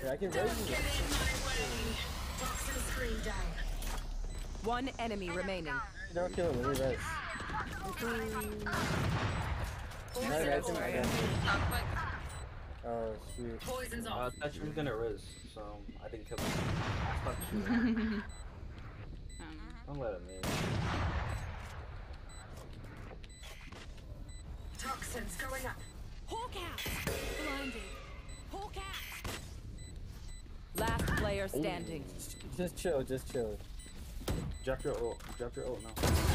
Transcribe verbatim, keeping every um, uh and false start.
Yeah, I can raise you. Toxin screen down. One enemy remaining. Don't kill him, leave us. Oh shoot. Poison's Uh, off. I thought she was gonna riz, so I didn't kill her. I stopped shooting. um, Don't let him in. Toxins going up. Hawk out! Blinded. Hawk out! Last player standing. Just chill, just chill. Drop your ult. Drop your ult now.